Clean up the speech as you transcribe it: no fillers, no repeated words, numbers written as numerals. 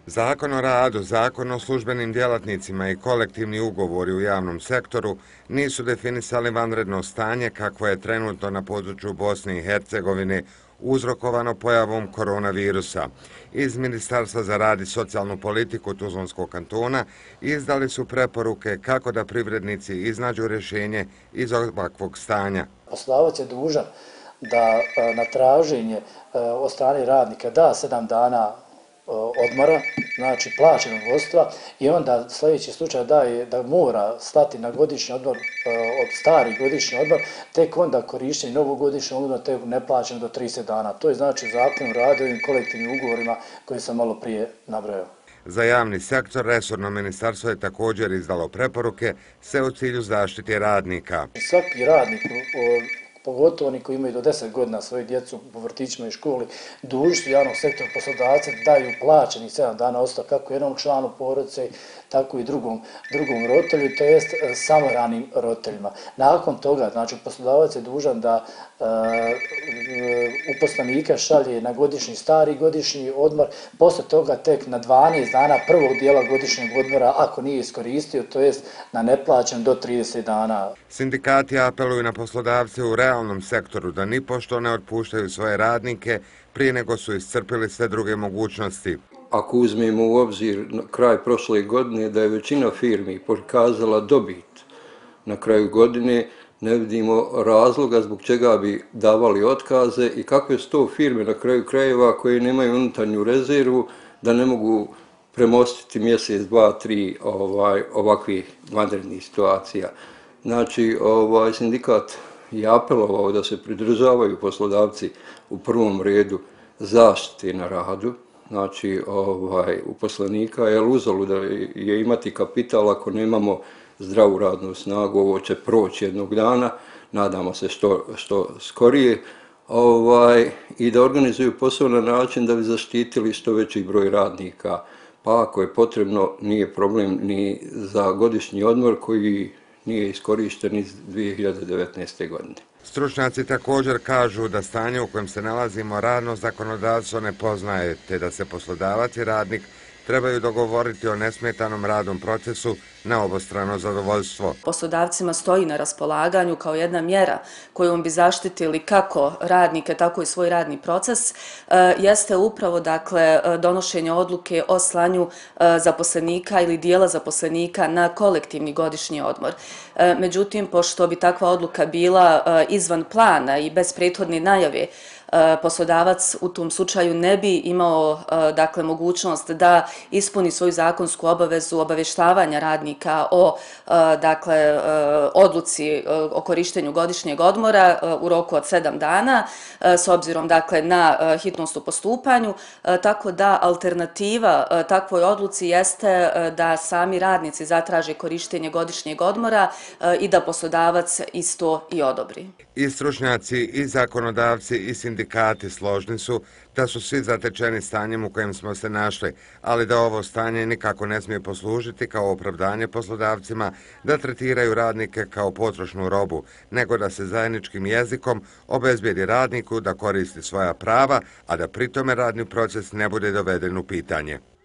Zakon o radu, Zakon o službenim djelatnicima i kolektivni ugovori u javnom sektoru nisu definisali vanredno stanje kakvo je trenutno na području Bosne i Hercegovine uzrokovano pojavom koronavirusa. Iz Ministarstva za rad i socijalnu politiku Tuzlanskog kantona izdali su preporuke kako da privrednici iznađu rješenje iz ovakvog stanja. Poslodavac je dužan da na traženje od strane radnika da 7 dana odmora, znači plaćenog odsustva, i onda sljedeći slučaj da mora stati na godišnji odmor, od stari godišnji odmor, tek onda korištenje novog godišnjeg odmora, tek neplaćeno do 30 dana. To je znači Zakon o radu i ovim kolektivnim ugovorima koje sam malo prije nabrojao. Za javni sektor resorno ministarstvo je također izdalo preporuke sve u cilju zaštite radnika. Svaki radnik, pogotovo oni koji imaju do 10 godina svoju djecu po vrtićima i školi, dužni su javnog sektora poslodavca da daju plaćenih 7 dana odsustva kako jednom članu porodice, tako i drugom roditelju, to jest samohranim roditeljima. Nakon toga, znači poslodavac je dužan da uposlenika šalje na stari godišnji odmor, poslije toga tek na 12 dana prvog dijela godišnjeg odmora ako nije iskoristio, to jest na neplaćen do 30 dana. Sindikati apeluju na poslodavce u realnom sektoru da nipošto ne otpuštaju svoje radnike prije nego su iscrpili sve druge mogućnosti. Ako uzmemo u obzir kraj prošle godine da je većina firmi pokazala dobit na kraju godine, ne vidimo razloga zbog čega bi davali otkaze i kakve su to firme na kraju krajeva koje nemaju unutarnju rezervu da ne mogu premostiti mjesec, 2, 3 ovakvih vanrednih situacija. Znači, sindikat je apelovao da se pridržavaju poslodavci u prvom redu zaštite na radu, znači uposlenika, jer uzalud je imati kapital ako nemamo zdravu radnu snagu, ovo će proći jednog dana, nadamo se što skorije, i da organizuju posao na način da bi zaštitili što veći broj radnika, pa ako je potrebno nije problem ni za godišnji odmor koji nije iskorišten iz 2019. godine. Stručnjaci također kažu da stanje u kojem se nalazimo radno zakonodavstvo ne poznaje, te da se poslodavac i radnik trebaju dogovoriti o nesmetanom radnom procesu na obostrano zadovoljstvo. Poslodavcima stoji na raspolaganju kao jedna mjera kojom bi zaštitili kako radnike, tako i svoj radni proces, jeste upravo donošenje odluke o slanju zaposlenika ili dijela zaposlenika na kolektivni godišnji odmor. Međutim, pošto bi takva odluka bila izvan plana i bez prethodne najave, poslodavac u tom slučaju ne bi imao mogućnost da ispuni svoju zakonsku obavezu obavještavanja radnika o odluci o korištenju godišnjeg odmora u roku od 7 dana s obzirom na hitnost u postupanju, tako da alternativa takvoj odluci jeste da sami radnici zatraže korištenje godišnjeg odmora i da poslodavac isto i odobri. I stručnjaci i zakonodavci i sindikati složni su da su svi zatečeni stanjem u kojem smo se našli, ali da ovo stanje nikako ne smije poslužiti kao opravdanje poslodavcima da tretiraju radnike kao potrošnu robu, nego da se zajedničkim jezikom obezbijedi radniku da koristi svoja prava, a da pritome radni proces ne bude doveden u pitanje.